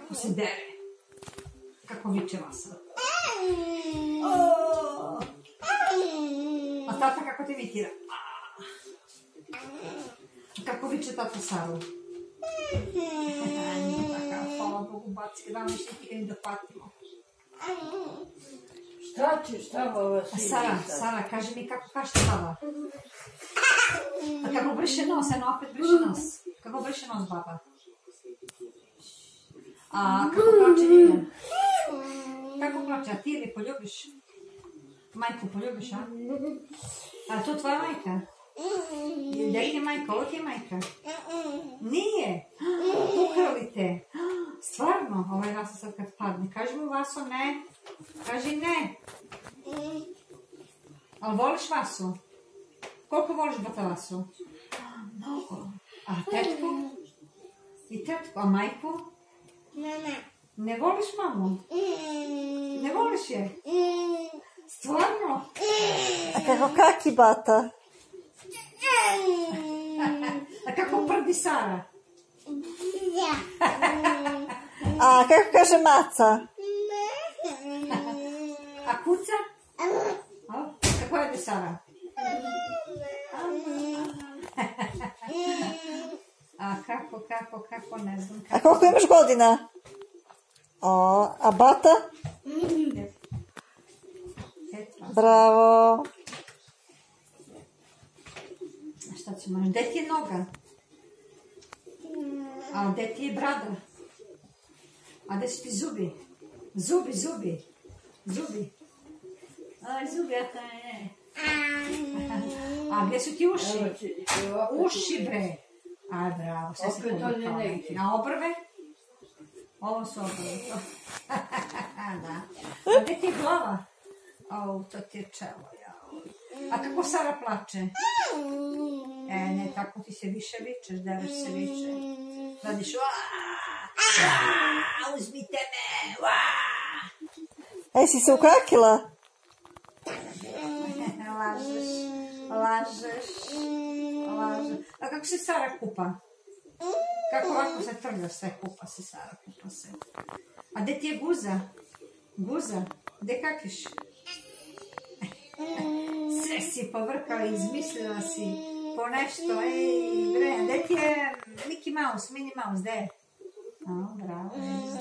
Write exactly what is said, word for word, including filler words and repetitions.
kako se dere. Kako viče Vasa. A tata kako te imitira. Kako viče tata Saru. Nije taka, hvala Bogu, baci, da više nikada ni dopatimo. Šta će, šta baba svi? Sara, Sara, kaži mi kako kažete baba. A kako briše nos, eno opet briše nos. Kako briše nos baba. A kako plače Liljan? Kako plače, a ti li poljubiš? Majku poljubiš, a? A to tvoja majka? Gdje ti je majka? Ovo ti je majka? Nije! Ukrali te! Stvarno, ovaj Vaso sad kad padne. Kaži mu Vaso ne. Kaži ne. Ali voliš Vasu? Koliko voliš bata Vasu? Mnogo. A tetku? I tetku? A majku? Ne. Ne voliš mamu? Ne voliš je? Stvarno? A kako kaki bata? A kako prdi Sara? A kako kaže maca? A kuca? A, kako jede Sara? A kako, kako, kako, ne znam kako. A koliko imaš godina? O, a bata? Bravo. Šta ćemo? Gde ti je noga? A gde ti je brada? A gde su ti zubi? Zubi, zubi. Zubi. Aj, zubi, a to je. A gde su ti uši? Uši, bre. Aj, bravo. Sve se povrkao. A obrve? Ovo su obrve. Da. A gde ti je glava? O, to ti je čelo, jao. A kako Sara plače? E, ne, tako ti se više vičeš, dereš se više. Radiš, aaa, uzmite me, aaa. E, si se ukakila? Lažeš, lažeš, lažeš. A kako se Sara kupa? Kako ovako se trlja sve, kupa se Sara, kupa se. A gde ti je guza? Guza, gde kakiš? Sve si povrkala, izmislila si po nešto, ej, bre, gde ti je Mickey Mouse, Minnie Mouse, gde je? O, bravo,